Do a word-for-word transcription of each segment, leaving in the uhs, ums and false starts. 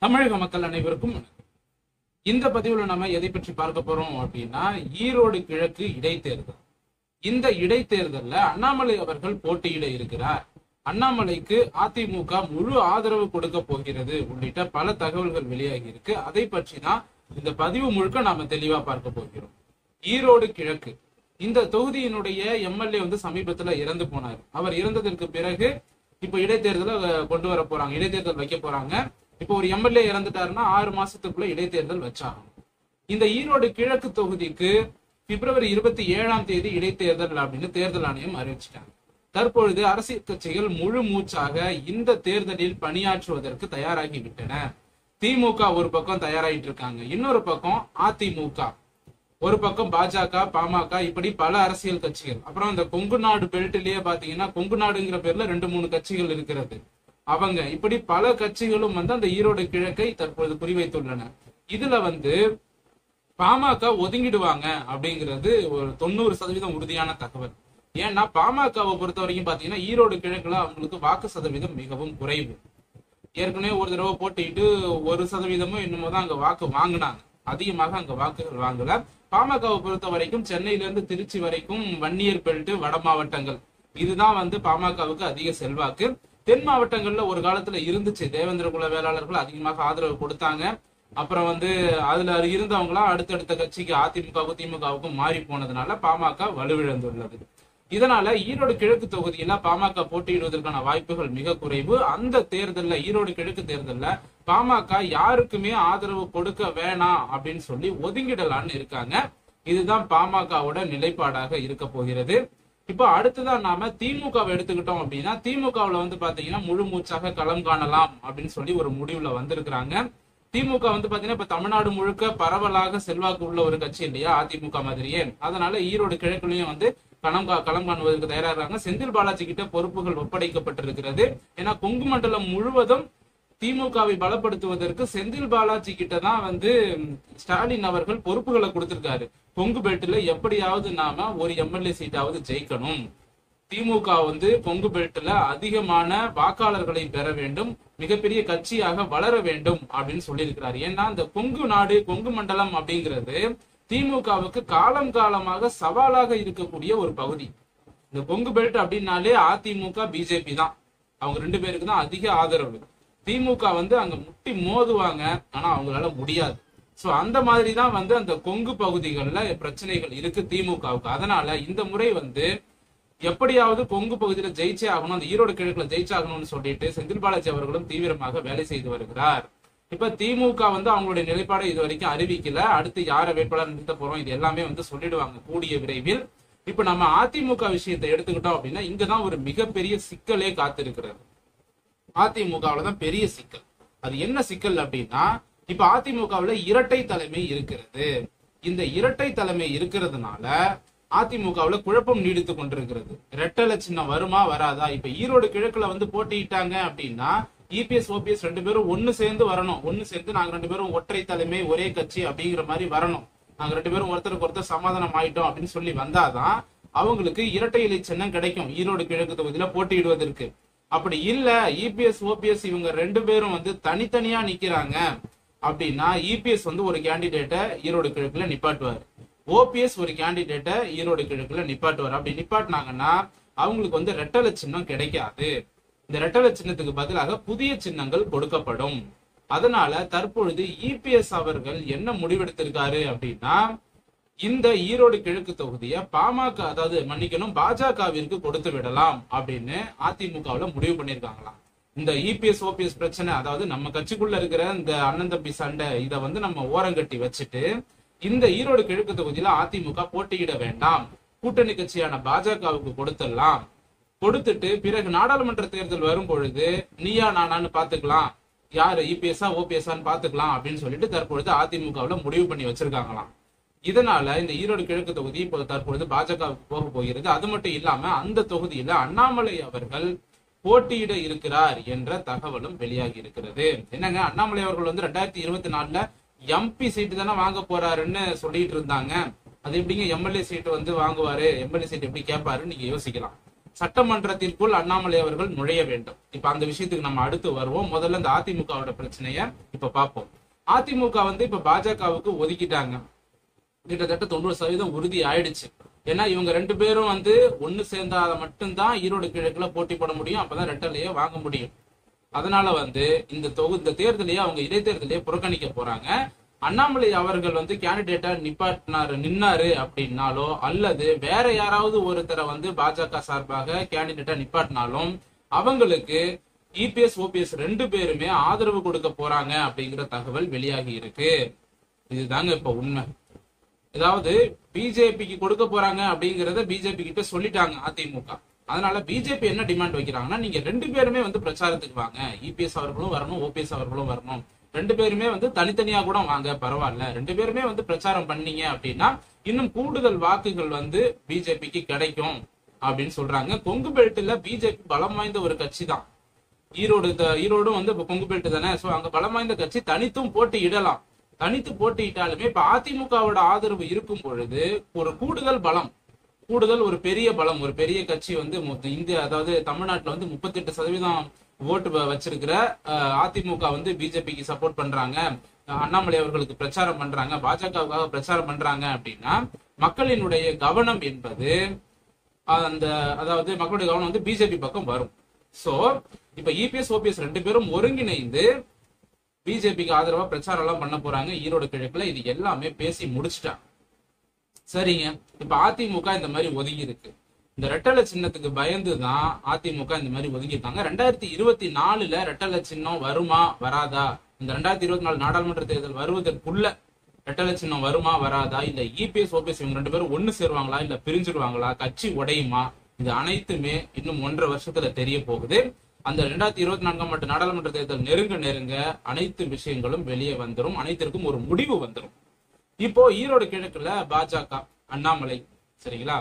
தமிழக மக்கள் அனைவருக்கும் இந்த பதிவுல நம்ம எதை பற்றி பார்க்க போறோம் அப்படின்னா ஈரோடு கிழக்கு இடைத்தேர்தல். இந்த இடைத்தேர்தல்ல அண்ணாமலை அவர்கள் போட்டியிட இருக்கிறார். அண்ணாமலைக்கு அதிமுக முழு ஆதரவு கொடுக்க போகிறது உள்ளிட்ட பல தகவல்கள் வெளியாகி இருக்கு. அதை பற்றி தான் இந்த பதிவு முழுக்க நாம தெளிவா பார்க்க போகிறோம். ஈரோடு கிழக்கு இந்த தொகுதியினுடைய எம்எல்ஏ வந்து சமீபத்துல இறந்து போனார். அவர் இறந்ததற்கு பிறகு இப்ப இடைத்தேர்தலை கொண்டு வர போறாங்க, இடைத்தேர்தல் வைக்க போறாங்க. இப்போ ஒரு எம்எல்ஏ இறந்துட்டாருன்னா ஆறு மாசத்துக்குள்ள இடைத்தேர்தல் வச்சாகும். இந்த ஈரோடு கிழக்கு தொகுதிக்கு பிப்ரவரி இருபத்தி ஏழாம் தேதி இடைத்தேர்தல் அப்படின்னு தேர்தல் ஆணையம் அறிவிச்சிட்டாங்க. தற்பொழுது அரசியல் கட்சிகள் முழு மூச்சாக இந்த தேர்தலில் பணியாற்றுவதற்கு தயாராகி விட்டன. திமுக ஒரு பக்கம் தயாராகிட்டு இருக்காங்க, இன்னொரு பக்கம் அதிமுக, ஒரு பக்கம் பாஜக, பாமக, இப்படி பல அரசியல் கட்சிகள். அப்புறம் இந்த கொங்கு நாடு பெல்ட்லயே பாத்தீங்கன்னா கொங்கு நாடுங்கிற பேர்ல ரெண்டு மூணு கட்சிகள் இருக்கிறது. அவங்க இப்படி பல கட்சிகளும் வந்து அந்த ஈரோடு கிழக்கை தற்போது குறிவைத்துள்ளன. இதுல வந்து பாமக ஒதுங்கிடுவாங்க அப்படிங்கிறது ஒரு தொண்ணூறு சதவீதம் உறுதியான தகவல். ஏன்னா பாமகவை பொறுத்த வரைக்கும் பாத்தீங்கன்னா ஈரோடு கிழக்குல அவங்களுக்கு வாக்கு சதவீதம் மிகவும் குறைவு. ஏற்கனவே ஒரு தடவை போட்டிட்டு ஒரு சதவீதமும் என்னமோ தான் அங்க வாக்கு வாங்கினாங்க, அதிகமாக அங்க வாக்குகள் வாங்கல. பாமகவை பொறுத்த வரைக்கும் சென்னையில இருந்து திருச்சி வரைக்கும் வன்னியர் பெல்ட் வட மாவட்டங்கள் இதுதான் வந்து பாமகவுக்கு அதிக செல்வாக்கு. தென் மாவட்டங்கள்ல ஒரு காலத்துல இருந்துச்சு, தேவேந்திர குல வேளாளர்கள் அதிகமாக ஆதரவு கொடுத்தாங்க. அப்புறம் வந்து அதுல இருந்தவங்களாம் அடுத்தடுத்த கட்சிக்கு அதிமுகவுக்கும் திமுகவுக்கும் மாறி போனதுனால பாமக வலுவிழந்துள்ளது. இதனால ஈரோடு கிழக்கு தொகுதியில பாமக போட்டியிடுவதற்கான வாய்ப்புகள் மிக குறைவு. அந்த தேர்தல்ல ஈரோடு கிழக்கு தேர்தல்ல பாமக யாருக்குமே ஆதரவு கொடுக்க வேணாம் அப்படின்னு சொல்லி ஒதுங்கிடலான்னு இருக்காங்க. இதுதான் பாமகவோட நிலைப்பாடாக இருக்க போகிறது. இப்போ அடுத்துதான் நாம திமுகவை எடுத்துக்கிட்டோம் அப்படின்னா திமுகவுல வந்து பாத்தீங்கன்னா முழு மூச்சாக களம் காணலாம் அப்படின்னு சொல்லி ஒரு முடிவுல வந்திருக்கிறாங்க. திமுக வந்து பாத்தீங்கன்னா இப்ப தமிழ்நாடு முழுக்க பரவலாக செல்வாக்கு உள்ள ஒரு கட்சி இல்லையா அதிமுக மாதிரியே. அதனால ஈரோடு கிழக்குலயும் வந்து களம் களம் காணுவதற்கு தயாராகிறாங்க. செந்தில் பாலாஜி கிட்ட பொறுப்புகள் ஒப்படைக்கப்பட்டிருக்கிறது. ஏன்னா கொங்கு மண்டலம் முழுவதும் திமுகவை பலப்படுத்துவதற்கு செந்தில் பாலாஜி கிட்ட தான் வந்து ஸ்டாலின் அவர்கள் பொறுப்புகளை கொடுத்திருக்காரு. கொங்கு பெல்ட்ல எப்படியாவது நாம ஒரு எம்எல்ஏ சீட்டாவது ஜெயிக்கணும், திமுக வந்து கொங்கு பெல்ட்ல அதிகமான வாக்காளர்களை பெற வேண்டும், மிகப்பெரிய கட்சியாக வளர வேண்டும் அப்படின்னு சொல்லியிருக்கிறார். ஏன்னா இந்த கொங்கு நாடு கொங்கு மண்டலம் அப்படிங்கிறது திமுகவுக்கு காலம் காலமாக சவாலாக இருக்கக்கூடிய ஒரு பகுதி. இந்த கொங்கு பெல்ட் அப்படின்னாலே அதிமுக பிஜேபி தான், அவங்க ரெண்டு பேருக்கு தான் அதிக ஆதரவு. திமுக வந்து அங்க முட்டி மோதுவாங்க, ஆனா அவங்களால முடியாது. சோ அந்த மாதிரி தான் வந்து அந்த கொங்கு பகுதிகளில் பிரச்சனைகள் இருக்கு திமுகவுக்கு. அதனால இந்த முறை வந்து எப்படியாவது கொங்கு பகுதியில ஜெயிச்சே ஆகணும், அந்த ஈரோடு கிழக்குல ஜெயிச்சாகணும்னு சொல்லிட்டு செந்தில் பாலாஜி அவர்களும் தீவிரமாக வேலை செய்து வருகிறார். இப்ப திமுக வந்து அவங்களுடைய நிலைப்பாடை இது வரைக்கும் அறிவிக்கல. அடுத்து யாரை வேட்பாளர் நிறுத்த போறோம் இது எல்லாமே வந்து சொல்லிடுவாங்க கூடிய விரைவில். இப்ப நம்ம அதிமுக விஷயத்தை எடுத்துக்கிட்டோம் அப்படின்னா இங்கதான் ஒரு மிகப்பெரிய சிக்கலே காத்திருக்கிறது. அதிமுகவுல தான் பெரிய சிக்கல். அது என்ன சிக்கல் அப்படின்னா இப்ப அதிமுகவுல இரட்டை தலைமை இருக்கிறது. இந்த இரட்டை தலைமை இருக்கிறதுனால அதிமுகவுல குழப்பம் நீடித்து கொண்டிருக்கிறது. ரெட்டலை சின்னம் வருமா வராதா? இப்ப ஈரோடு கிழக்குல வந்து போட்டியிட்டாங்க அப்படின்னா இபிஎஸ் ஓபிஎஸ் ரெண்டு பேரும் ஒன்னு சேர்ந்து வரணும். ஒன்னு சேர்ந்து நாங்க ரெண்டு பேரும் ஒற்றை தலைமை ஒரே கட்சி அப்படிங்கிற மாதிரி வரணும். நாங்க ரெண்டு பேரும் ஒருத்தருக்கு ஒருத்தர் சமாதானம் ஆயிட்டோம் அப்படின்னு சொல்லி வந்தாதான் அவங்களுக்கு இரட்டை இலை சின்னம் கிடைக்கும் ஈரோடு கிழக்கு தொகுதியில போட்டியிடுவதற்கு. அப்படி இல்ல இபிஎஸ் ஓபிஎஸ் இவங்க ரெண்டு பேரும் வந்து தனித்தனியா நிக்கிறாங்க அப்படின்னா இபிஎஸ் வந்து ஒரு கேண்டிடேட்டை ஈரோடு கிழக்குல நிப்பாட்டுவார், ஓபிஎஸ் ஒரு கேண்டிடேட்டை ஈரோடு கிழக்குல நிப்பாட்டுவார். அப்படி நிப்பாட்டினாங்கன்னா அவங்களுக்கு வந்து ரெட்டலை சின்னம் கிடைக்காது. இந்த ரெட்டலை சின்னத்துக்கு பதிலாக புதிய சின்னங்கள் கொடுக்கப்படும். அதனால தற்பொழுது இபிஎஸ் அவர்கள் என்ன முடிவெடுத்திருக்காரு அப்படின்னா இந்த ஈரோடு கிழக்கு தொகுதியை பாமக அதாவது மன்னிக்கணும் பாஜகவிற்கு கொடுத்து விடலாம் அப்படின்னு அதிமுகவுல முடிவு பண்ணிருக்காங்களாம். இந்த இபிஎஸ் ஓபிஎஸ் பிரச்சனை அதாவது நம்ம கட்சிக்குள்ள இருக்கிற இந்த அண்ணன் தம்பி சண்டை இதை வந்து நம்ம ஓரங்கட்டி வச்சுட்டு இந்த ஈரோடு கிழக்கு தொகுதியில அதிமுக போட்டியிட வேண்டாம், கூட்டணி கட்சியான பாஜகவுக்கு கொடுத்துடலாம், கொடுத்துட்டு பிறகு நாடாளுமன்ற தேர்தல் வரும் பொழுது நீயா நானான்னு பாத்துக்கலாம், யாரு இபிஎஸ்ஆ ஓபிஎஸ்ஆன்னு பாத்துக்கலாம் அப்படின்னு சொல்லிட்டு தற்பொழுது அதிமுகவுல முடிவு பண்ணி வச்சிருக்காங்களாம். இதனால இந்த ஈரோடு கிழக்கு தொகுதி இப்போ தற்பொழுது பாஜகவுக்கு போக போகிறது. அது மட்டும் இல்லாம அந்த தொகுதியில அண்ணாமலை அவர்கள் போட்டியிட இருக்கிறார் என்ற தகவலும் வெளியாகி இருக்கிறது. என்னங்க அண்ணாமலை அவர்கள் வந்து ரெண்டாயிரத்தி இருபத்தி நாலுல எம்பி சீட்டு தானே வாங்க போறாருன்னு சொல்லிட்டு இருந்தாங்க. அது எப்படிங்க எம்எல்ஏ சீட்டு வந்து வாங்குவாரு, எம்எல்ஏ சீட் எப்படி கேட்பாருன்னு நீங்க யோசிக்கலாம். சட்டமன்றத்திற்குள் அண்ணாமலை அவர்கள் நுழைய வேண்டும். இப்ப அந்த விஷயத்துக்கு நம்ம அடுத்து வருவோம். முதல்ல இந்த அதிமுகவோட பிரச்சனைய இப்ப பார்ப்போம். அதிமுக வந்து இப்ப பாஜகவுக்கு ஒதுக்கிட்டாங்க. கிட்டத்தட்ட தொண்ணூறு சதவீதம் உறுதி ஆயிடுச்சு. ஏன்னா இவங்க ரெண்டு பேரும் வந்து ஒண்ணு சேர்ந்தாத மட்டும்தான் ஈரோடு கிழக்குல போட்டி போட முடியும். அப்பதான் ரெட்டலையே வாங்க முடியும். அதனால வந்து இந்த தொகு இந்த தேர்தலையே அவங்க இடைத்தேர்தலையே புறக்கணிக்க போறாங்க. அண்ணாமலை அவர்கள் வந்து கேண்டிடேட்டா நிப்பாட்டினாரு நின்னாரு அப்படின்னாலோ அல்லது வேற யாராவது ஒருத்தரை வந்து பாஜக சார்பாக கேண்டிடேட்டா நிப்பாட்டினாலும் அவங்களுக்கு இபிஎஸ் ஓபிஎஸ் ரெண்டு பேருமே ஆதரவு கொடுக்க போறாங்க அப்படிங்கிற தகவல் வெளியாகி இருக்கு. இதுதாங்க இப்ப உண்மை. அதாவது பிஜேபிக்கு கொடுக்க போறாங்க அப்படிங்கறத பிஜேபி கிட்ட சொல்லிட்டாங்க அதிமுக. அதனால பிஜேபி என்ன டிமாண்ட் வைக்கிறாங்கன்னா, நீங்க ரெண்டு பேருமே வந்து பிரச்சாரத்துக்கு வாங்க, இபிஎஸ் அவர்களும் வரணும், ஓபிஎஸ் அவர்களும் வரணும், ரெண்டு பேருமே வந்து தனித்தனியா கூட வாங்க, பரவாயில்ல, ரெண்டு பேருமே வந்து பிரச்சாரம் பண்ணீங்க அப்படின்னா இன்னும் கூடுதல் வாக்குகள் வந்து பிஜேபிக்கு கிடைக்கும் அப்படின்னு சொல்றாங்க. கொங்கு பெல்ட்ல பிஜேபி பலம் வாய்ந்த ஒரு கட்சி தான். ஈரோடு ஈரோடும் வந்து கொங்கு பெல்ட் தானே. சோ அங்க பலம் வாய்ந்த கட்சி தனித்தும் போட்டி இடலாம். தனித்து போட்டியிட்டாலுமே இப்ப அதிமுகவோட ஆதரவு இருக்கும் பொழுது ஒரு கூடுதல் பலம், கூடுதல் ஒரு பெரிய பலம், ஒரு பெரிய கட்சி வந்து இந்தியா அதாவது தமிழ்நாட்டுல வந்து முப்பத்தி எட்டு சதவீதம் ஓட்டு வச்சிருக்கிற அதிமுக வந்து பிஜேபிக்கு சப்போர்ட் பண்றாங்க, அண்ணாமலை அவர்களுக்கு பிரச்சாரம் பண்றாங்க, பாஜகவுக்காக பிரச்சாரம் பண்றாங்க அப்படின்னா மக்களினுடைய கவனம் என்பது அந்த அதாவது மக்களுடைய கவனம் வந்து பிஜேபி பக்கம் வரும். சோ இப்ப இபிஎஸ் ஓபிஎஸ் ரெண்டு பேரும் ஒருங்கிணைந்து பிஜேபிக்கு ஆதரவா பிரச்சாரம் எல்லாம் பண்ண போறாங்க ஈரோடு கிழக்குல. இது எல்லாமே பேசி முடிச்சுட்டாங்க. சரிங்க, இப்ப அதிமுக இந்த மாதிரி ஒதுங்கி இருக்கு. இந்த ரெட்டலை சின்னத்துக்கு பயந்துதான் அதிமுக இந்த மாதிரி ஒதுங்கி இருக்காங்க. ரெண்டாயிரத்தி இருபத்தி நாலுல ரெட்டலை சின்னம் வருமா வராதா, இந்த ரெண்டாயிரத்தி இருபத்தி நாலு நாடாளுமன்ற தேர்தல் வருவதற்குள்ள ரெட்டலை சின்னம் வருமா வராதா, இல்ல இபிஎஸ் ஓபிஎஸ் இவங்க ரெண்டு பேரும் ஒண்ணு சேருவாங்களா இல்ல பிரிஞ்சிடுவாங்களா, கட்சி உடையுமா, இது அனைத்துமே இன்னும் ஒன்றரை வருஷத்துல தெரிய போகுது. அந்த ரெண்டாயிரத்தி இருபத்தி நான்காம் ஆண்டு நாடாளுமன்ற தேர்தல் நெருங்க நெருங்க அனைத்து விஷயங்களும் வெளியே வந்துடும், அனைத்திற்கும் ஒரு முடிவு வந்துடும். இப்போ ஈரோடு கிழக்குல பாஜக அண்ணாமலை சரிங்களா,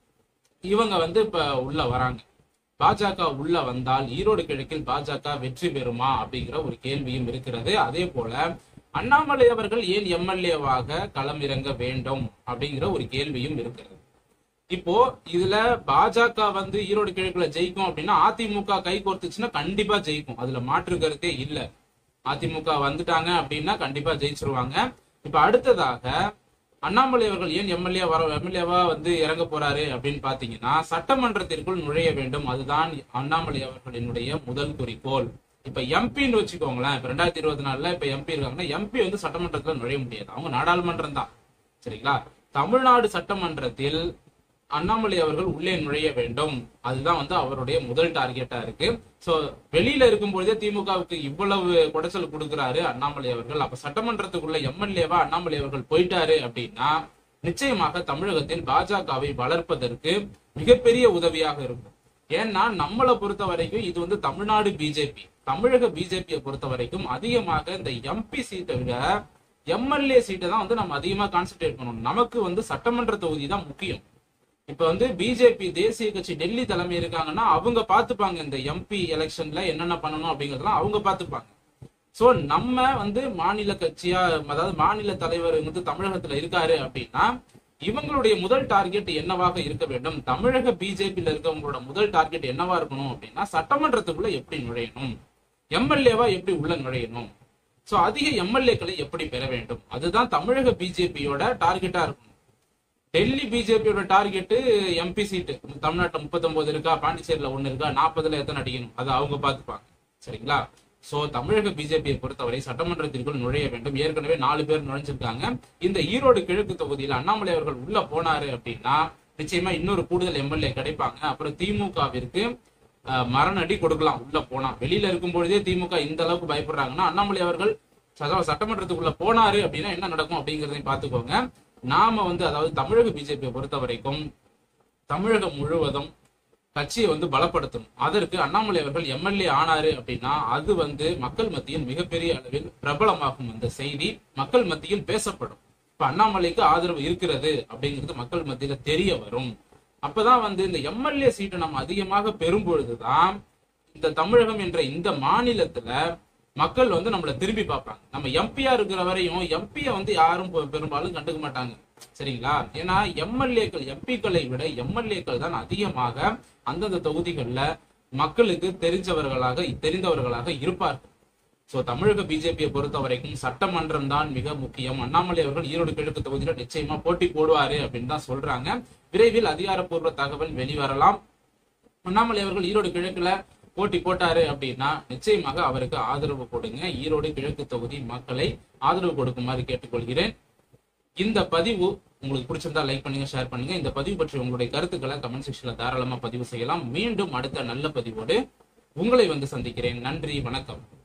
இவங்க வந்து இப்ப உள்ள வராங்க. பாஜக உள்ள வந்தால் ஈரோடு கிழக்கில் பாஜக வெற்றி பெறுமா அப்படிங்கிற ஒரு கேள்வியும் இருக்கிறது. அதே போல அண்ணாமலை அவர்கள் ஏன் எம்எல்ஏவாக களமிறங்க வேண்டும் அப்படிங்கிற ஒரு கேள்வியும் இருக்கிறது. இப்போ இதுல பாஜக வந்து ஈரோடு கிழக்குல ஜெயிக்கும் அப்படின்னா அதிமுக கை கோர்த்துச்சுன்னா கண்டிப்பா ஜெயிக்கும், அதுல மாற்று கருத்தே இல்ல. அதிமுக வந்துட்டாங்க அப்படின்னா கண்டிப்பா ஜெயிச்சிருவாங்க. இப்ப அடுத்ததாக அண்ணாமலை அவர்கள் ஏன் எம்எல்ஏ வர எம்எல்ஏவா வந்து இறங்க போறாரு அப்படின்னு பாத்தீங்கன்னா சட்டமன்றத்திற்குள் நுழைய வேண்டும், அதுதான் அண்ணாமலை அவர்களினுடைய முதல் குறிக்கோள். இப்ப எம்பின்னு வச்சுக்கோங்களேன், இப்ப ரெண்டாயிரத்தி இருபத்தி நாலுல இப்ப எம்பி இருக்காங்கன்னா எம்பி வந்து சட்டமன்றத்துல நுழைய முடியாது, அவங்க நாடாளுமன்றம் தான் சரிங்களா. தமிழ்நாடு சட்டமன்றத்தில் அண்ணாமலை அவர்கள் உள்ளே நுழைய வேண்டும், அதுதான் வந்து அவருடைய முதல் டார்கெட்டா இருக்கு. சோ வெளியில இருக்கும் பொழுதே திமுகவுக்கு இவ்வளவு குடைச்சல் கொடுக்கிறாரு அண்ணாமலை அவர்கள். அப்ப சட்டமன்றத்துக்குள்ள எம்எல்ஏவா அண்ணாமலை அவர்கள் போயிட்டாரு அப்படின்னா நிச்சயமாக தமிழகத்தில் பாஜகவை வளர்ப்பதற்கு மிகப்பெரிய உதவியாக இருக்கும். ஏன்னா நம்மளை பொறுத்த வரைக்கும் இது வந்து தமிழ்நாடு பிஜேபி, தமிழக பிஜேபியை பொறுத்த வரைக்கும் அதிகமாக இந்த எம்பி சீட்டை விட எம்எல்ஏ சீட்டை தான் வந்து நம்ம அதிகமா கான்சென்ட்ரேட் பண்ணணும். நமக்கு வந்து சட்டமன்ற தொகுதி தான் முக்கியம். இப்ப வந்து பிஜேபி தேசிய கட்சி டெல்லி தலைமை இருக்காங்கன்னா அவங்க பாத்துப்பாங்க, இந்த எம்பி எலெக்ஷன்ல என்னென்ன பண்ணணும் அப்படிங்கறதெல்லாம் அவங்க பாத்துப்பாங்க. சோ நம்ம வந்து மாநில கட்சியா அதாவது மாநில தலைவர் வந்து தமிழகத்துல இருக்காரு அப்படின்னா இவங்களுடைய முதல் டார்கெட் என்னவாக இருக்க வேண்டும், தமிழக பிஜேபியில இருக்கவங்களோட முதல் டார்கெட் என்னவா இருக்கணும் அப்படின்னா சட்டமன்றத்துக்குள்ள எப்படி நுழையணும், எம்எல்ஏவா எப்படி உள்ள நுழையணும், சோ அதிக எம்எல்ஏக்களை எப்படி பெற வேண்டும், அதுதான் தமிழக பிஜேபியோட டார்கெட்டா இருக்கும். டெல்லி பிஜேபியோட டார்கெட் எம்பி சீட்டு தமிழ்நாட்டுல முப்பத்தி ஒன்பது இருக்கா, பாண்டிச்சேரியில ஒண்ணு இருக்கா, நாற்பதுல எத்தனை அடிக்கணும் அதை அவங்க பாத்துப்பாங்க சரிங்களா. சோ தமிழக பிஜேபியை பொறுத்தவரை சட்டமன்றத்திற்குள் நுழைய வேண்டும். ஏற்கனவே நாலு பேர் நுழைஞ்சிருக்காங்க. இந்த ஈரோடு கிழக்கு தொகுதியில் அண்ணாமலை அவர்கள் உள்ள போனாரு அப்படின்னா நிச்சயமா இன்னொரு கூடுதல் எம்எல்ஏ கிடைப்பாங்க. அப்புறம் திமுகவிற்கு மரணடி கொடுக்கலாம் உள்ள போனா. வெளியில இருக்கும் பொழுதே திமுக இந்த அளவுக்கு பயப்படுறாங்கன்னா அண்ணாமலை அவர்கள் சட்டமன்றத்துக்குள்ள போனாரு அப்படின்னா என்ன நடக்கும் அப்படிங்கறதையும் பாத்துக்கோங்க. நாம வந்து அதாவது தமிழக பிஜேபியை பொறுத்த வரைக்கும் தமிழகம் முழுவதும் கட்சியை வந்து பலப்படுத்தணும். அதற்கு அண்ணாமலை அவர்கள் எம்எல்ஏ ஆனாரு அப்படின்னா அது வந்து மக்கள் மத்தியில் மிகப்பெரிய அளவில் பிரபலமாகும். அந்த செய்தி மக்கள் மத்தியில் பேசப்படும். இப்ப அண்ணாமலைக்கு ஆதரவு இருக்கிறது அப்படிங்கிறது மக்கள் மத்தியில தெரிய வரும். அப்பதான் வந்து இந்த எம்எல்ஏ சீட்டை நம்ம அதிகமாக பெறும் பொழுதுதான் இந்த தமிழகம் என்ற இந்த மாநிலத்துல மக்கள் வந்து நம்மளை திரும்பி பார்ப்பாங்க. நம்ம எம்பியா இருக்கிற வரையும் எம்பியை வந்து யாரும் பெரும்பாலும் கண்டுக்க மாட்டாங்க. சரிங்களா? ஏன்னா எம்எல்ஏக்கள் எம்பிக்களை விட எம்எல்ஏக்கள் தான் அதிகமாக அந்தந்த தொகுதிகளில் மக்களுக்கு தெரிஞ்சவர்களாக தெரிந்தவர்களாக இருப்பார்கள். சோ தமிழக பிஜேபியை பொறுத்த வரைக்கும் சட்டமன்றம் தான் மிக முக்கியம். அண்ணாமலை அவர்கள் ஈரோடு கிழக்கு தொகுதியில நிச்சயமா போட்டி போடுவாரு அப்படின்னு தான் சொல்றாங்க. விரைவில் அதிகாரப்பூர்வ தகவல் வெளிவரலாம். அண்ணாமலை அவர்கள் ஈரோடு கிழக்குல போட்டி போட்டாரு அப்படின்னா நிச்சயமாக அவருக்கு ஆதரவு கொடுங்க. ஈரோடு கிழக்கு தொகுதி மக்களை ஆதரவு கொடுக்குமாறு கேட்டுக்கொள்கிறேன். இந்த பதிவு உங்களுக்கு பிடிச்சிருந்தா லைக் பண்ணுங்க, ஷேர் பண்ணுங்க. இந்த பதிவு பற்றி உங்களுடைய கருத்துக்களை கமெண்ட் செக்ஷன்ல தாராளமா பதிவு செய்யலாம். மீண்டும் அடுத்த நல்ல பதிவோடு உங்களை வந்து சந்திக்கிறேன். நன்றி, வணக்கம்.